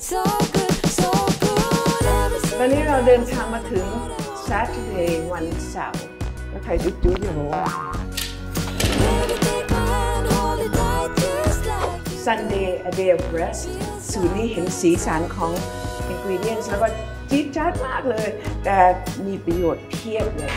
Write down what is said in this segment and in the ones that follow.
so good, so good. ตอนนี้เราเดินทางมาถึง Saturday วันเสาร์แล้วใครจุ๊อยู่บอกว่า Sunday a day of rest สูตรนี้เห็นสีสันของ ingredients แล้วก็จี๊ดจ๊าดมากเลยแต่มีประโยชน์เพียบเลย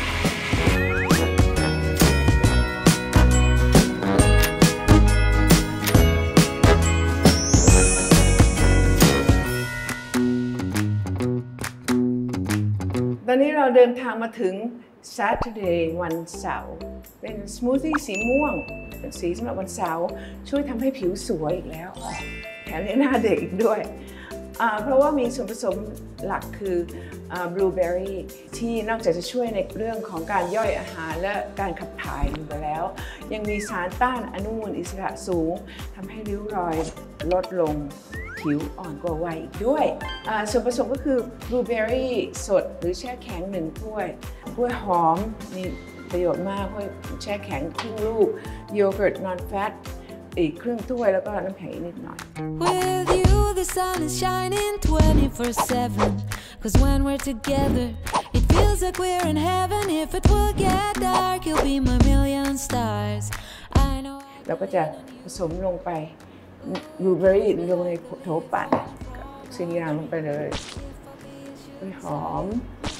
ตอนนี้เราเดินทางมาถึง Saturday วันเสาร์เป็นสมูทตี้สีม่วงเป็นสีสำหรับวันเสาร์ช่วยทำให้ผิวสวยอีกแล้วแถมหน้าเด็กอีกด้วยเพราะว่ามีส่วนผสมหลักคือบลูเบอร์รี่ที่นอกจากจะช่วยในเรื่องของการย่อยอาหารและการขับถ่ายอยู่แล้วยังมีสารต้านอนุมูลอิสระสูงทำให้ริ้วรอยลดลงผิวอ่อนกว่าวัยอีกด้วยส่วนผสมก็คือบลูเบอร์รี่สดหรือแช่แข็ง1 ถ้วยกล้วยหอมมีประโยชน์มากกล้วยแช่แข็งครึ่งลูกโยเกิร์ตนอนแฟตอีกครึ่งถ้วยแล้วก็น้ำแข็งนิดหน่อย With you the sun is shining 24/7 'Cause when we're together it feels like we're in heaven If it will get dark you'll be my million stars I know เราก็จะผสมลงไปบลูเบอร์รี่ลงในโถปั่นสิ่งอย่างลงไปเลยกล้วยหอม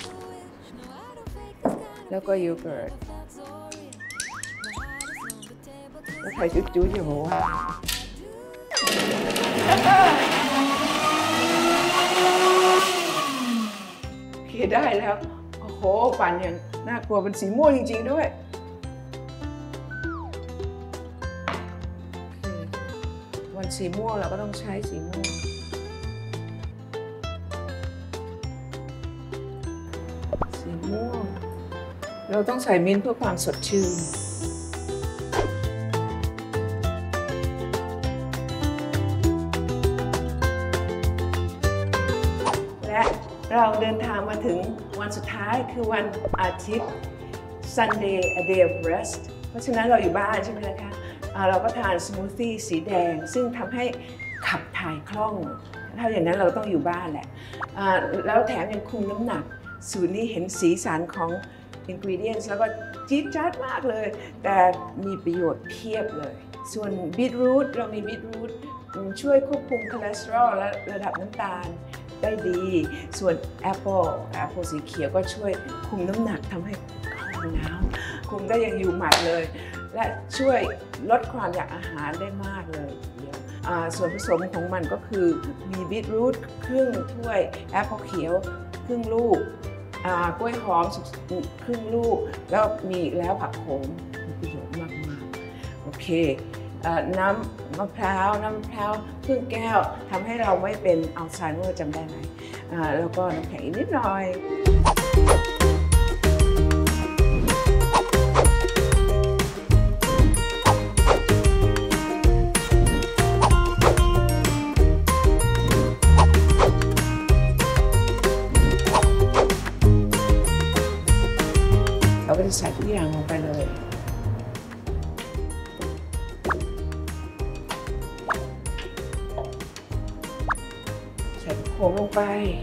แล้วก็โยเกิร์ตแล้วใครจุ๊อยู่บอกว่าโอเคได้แล้วโอ้โหปั่นอย่างน่ากลัวเป็นสีม่วงจริงๆด้วยวันสีม่วงเราก็ต้องใช้สีม่วงสีม่วงเราต้องใส่มิ้นท์เพื่อความสดชื่นและเราเดินทางมาถึงวันสุดท้ายคือวันอาทิตย์ Sunday a day of rest เพราะฉะนั้นเราอยู่บ้านใช่ไหมคะเราก็ทานสมูทตี้สีแดงซึ่งทำให้ขับถ่ายคล่องถ้าอย่างนั้นเราต้องอยู่บ้านแหละแล้วแถมยังคุมน้ำหนักสูตรนี้เห็นสีสันของ ingredients แล้วก็จี๊ดจ๊าดมากเลยแต่มีประโยชน์เพียบเลยส่วนบีทรูทเรามีบีทรูทช่วยควบคุมคอเลสเตอรอลและระดับน้ำตาลได้ดีส่วนแอปเปิลสีเขียวก็ช่วยคุมน้ำหนักทำให้คอน้ำคุมได้ยังอยู่หมัดเลยและช่วยลดความอยากอาหารได้มากเลยส่วนผสมของมันก็คือมีบีทรูทครึ่งถ้วยแอปเปิลเขียวครึ่งลูกกล้วยหอมครึ่งลูกแล้วมีแล้วผักโขมมีประโยชน์มากๆโอเคน้ำมะพร้าวครึ่งแก้วทำให้เราไม่เป็นอัลไซเมอร์จำได้ไหมแล้วก็น้ำแข็งนิดหน่อยเราก็จะใส่ทุกอย่างลงไปเลยใส่โขมลงไป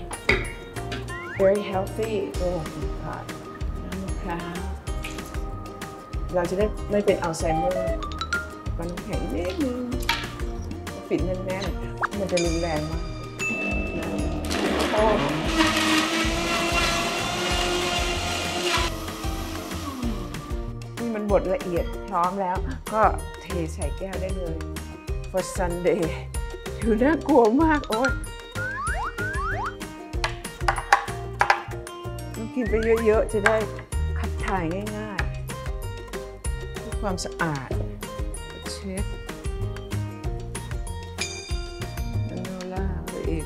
very healthy โอ้ผ่านน้ำมะพร้าวเราจะได้ไม่เป็นอัลไซเมอร์มันน้ำแข็งนิดนึงปิดแน่นๆมันจะรุนแรงมากมันบดละเอียดพร้อมแล้วก็เทใส่แก้วได้เลย for Sunday ดูน่ากลัวมากโอ๊ยต้องกินไปเยอะๆจะได้ขับถ่ายง่ายๆเพื่อความสะอาดเช็ดโนล่าไปอีก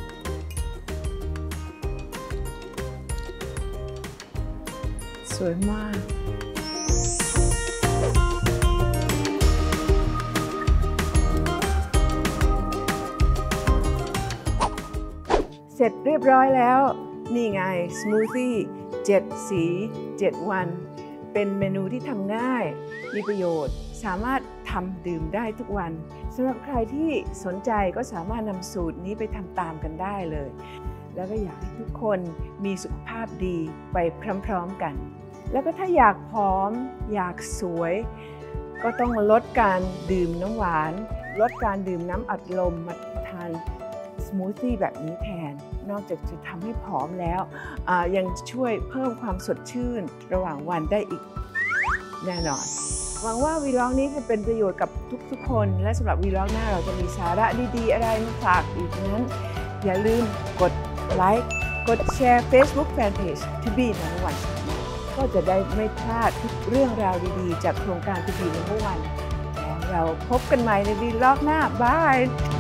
สวยมากเสร็จเรียบร้อยแล้วนี่ไงสมูทตี้7 สี7 วันเป็นเมนูที่ทำง่ายมีประโยชน์สามารถททำดื่มได้ทุกวันสำหรับใครที่สนใจก็สามารถนำสูตรนี้ไปทำตามกันได้เลยแล้วก็อยากให้ทุกคนมีสุขภาพดีไปพร้อมๆกันแล้วก็ถ้าอยากผอมอยากสวยก็ต้องลดการดื่มน้ำหวานลดการดื่มน้ำอัดลมมาทานสมูทตี้แบบนี้แทนนอกจากจะทำให้ผอมแล้วยังช่วยเพิ่มความสดชื่นระหว่างวันได้อีกแน่นอนหวังว่าวีล็อกนี้จะเป็นประโยชน์กับทุกๆคนและสำหรับวีล็อกหน้าเราจะมีสาระดีๆอะไรมาฝากอีกนั้นอย่าลืมกดไลค์กดแชร์ Facebook Fanpage To Be Number One ก็จะได้ไม่พลาดทุกเรื่องราวดีๆจากโครงการ To Be Number One แล้วเราพบกันใหม่ในวีล็อกหน้าบาย